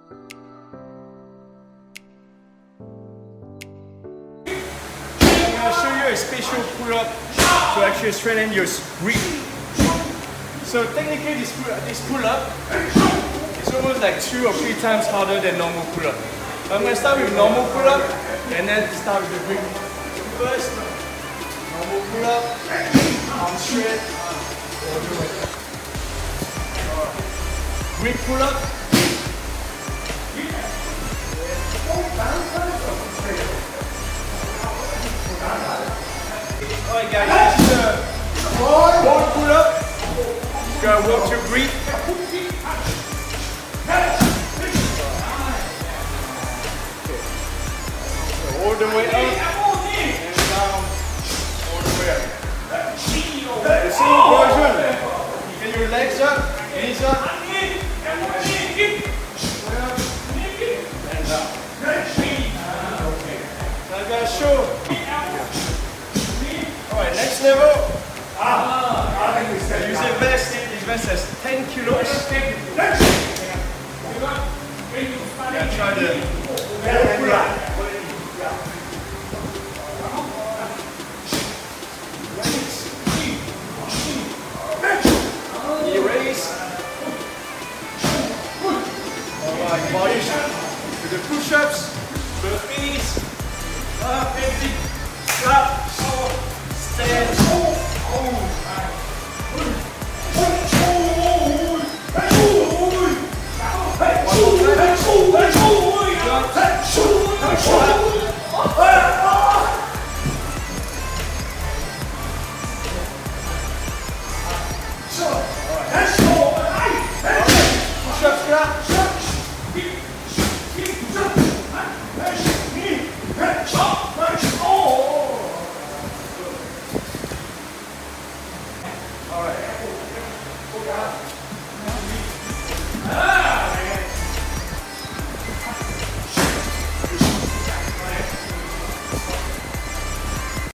I'm going to show you a special pull-up to actually strengthen your grip. So technically this pull-up is almost like 2 or 3 times harder than normal pull-up. So I'm going to start with normal pull-up and then start with the grip. First, normal pull-up, arm straight, all the way. Grip pull-up. Alright guys, this is a wall pull-up. Just gotta work your grip. So all the way up and down, all the way up. The same version. Get your legs up, knees up, and down. Now I gotta show. Alright, next level. Use a vest. This vest has 10 kilos. Yeah, try the pull up. Knee raise. Alright, body with the push-ups, burpees, up, stand. All right.